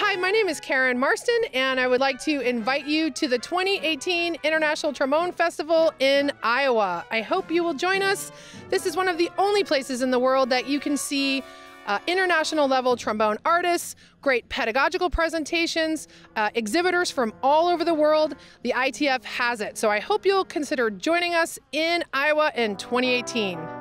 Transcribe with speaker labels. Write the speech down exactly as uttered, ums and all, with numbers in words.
Speaker 1: Hi, my name is Karen Marston, and I would like to invite you to the twenty eighteen International Trombone Festival in Iowa. I hope you will join us. This is one of the only places in the world that you can see uh, international level trombone artists, great pedagogical presentations, uh, exhibitors from all over the world. The I T F has it. So I hope you'll consider joining us in Iowa in twenty eighteen.